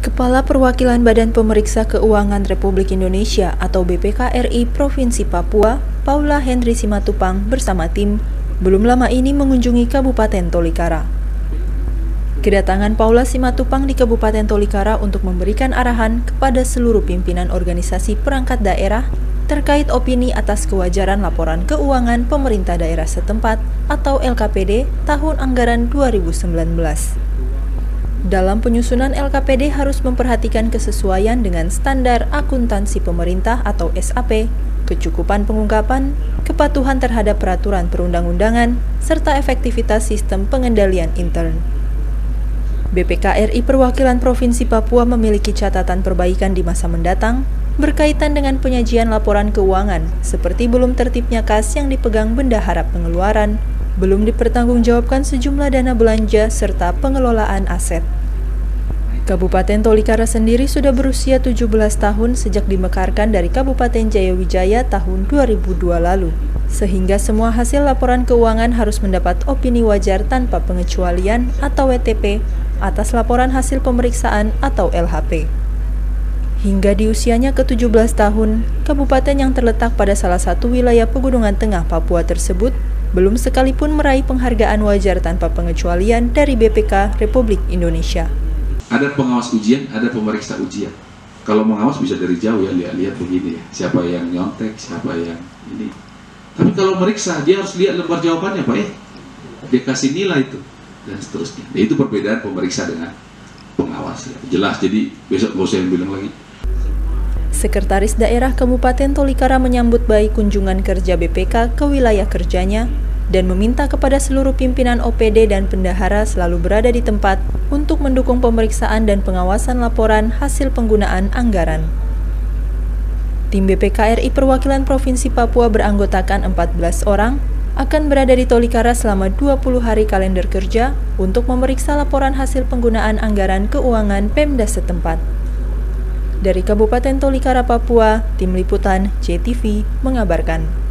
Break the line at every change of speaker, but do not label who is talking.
Kepala Perwakilan Badan Pemeriksa Keuangan Republik Indonesia atau BPK RI Provinsi Papua, Paula Henry Simatupang bersama tim, belum lama ini mengunjungi Kabupaten Tolikara. Kedatangan Paula Simatupang di Kabupaten Tolikara untuk memberikan arahan kepada seluruh pimpinan organisasi perangkat daerah terkait opini atas kewajaran laporan keuangan pemerintah daerah setempat atau LKPD tahun anggaran 2019. Dalam penyusunan LKPD harus memperhatikan kesesuaian dengan standar akuntansi pemerintah atau SAP, kecukupan pengungkapan, kepatuhan terhadap peraturan perundang-undangan, serta efektivitas sistem pengendalian intern. BPK RI Perwakilan Provinsi Papua memiliki catatan perbaikan di masa mendatang berkaitan dengan penyajian laporan keuangan, seperti belum tertibnya kas yang dipegang bendahara pengeluaran, belum dipertanggungjawabkan sejumlah dana belanja, serta pengelolaan aset. Kabupaten Tolikara sendiri sudah berusia 17 tahun sejak dimekarkan dari Kabupaten Jayawijaya tahun 2002 lalu, sehingga semua hasil laporan keuangan harus mendapat opini wajar tanpa pengecualian atau WTP atas laporan hasil pemeriksaan atau LHP. Hingga di usianya ke-17 tahun, kabupaten yang terletak pada salah satu wilayah pegunungan tengah Papua tersebut belum sekalipun meraih penghargaan wajar tanpa pengecualian dari BPK Republik Indonesia.
Ada pengawas ujian, ada pemeriksa ujian. Kalau mengawas bisa dari jauh ya, lihat begini ya, siapa yang nyontek, siapa yang ini. Tapi kalau meriksa, dia harus lihat lembar jawabannya, Pak dia kasih nilai itu, dan seterusnya. Nah, itu perbedaan pemeriksa dengan pengawas ya. Jelas, jadi besok gak usah yang bilang lagi.
Sekretaris Daerah Kabupaten Tolikara menyambut baik kunjungan kerja BPK ke wilayah kerjanya dan meminta kepada seluruh pimpinan OPD dan bendahara selalu berada di tempat untuk mendukung pemeriksaan dan pengawasan laporan hasil penggunaan anggaran. Tim BPK RI Perwakilan Provinsi Papua beranggotakan 14 orang akan berada di Tolikara selama 20 hari kalender kerja untuk memeriksa laporan hasil penggunaan anggaran keuangan Pemda setempat. Dari Kabupaten Tolikara, Papua, Tim Liputan JTV mengabarkan.